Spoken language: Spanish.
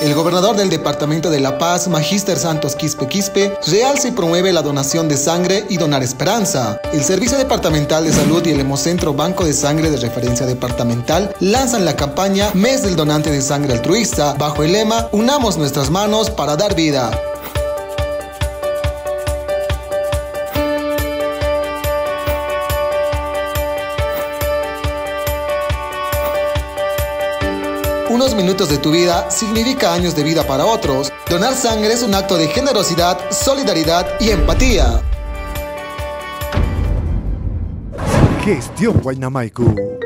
El gobernador del departamento de La Paz, Magíster Santos Quispe Quispe, realza y promueve la donación de sangre y donar esperanza. El Servicio Departamental de Salud y el Hemocentro Banco de Sangre de Referencia Departamental lanzan la campaña Mes del Donante de Sangre Altruista bajo el lema Unamos nuestras manos para dar vida. Unos minutos de tu vida significa años de vida para otros. Donar sangre es un acto de generosidad, solidaridad y empatía. Gestión Guaynamaicu.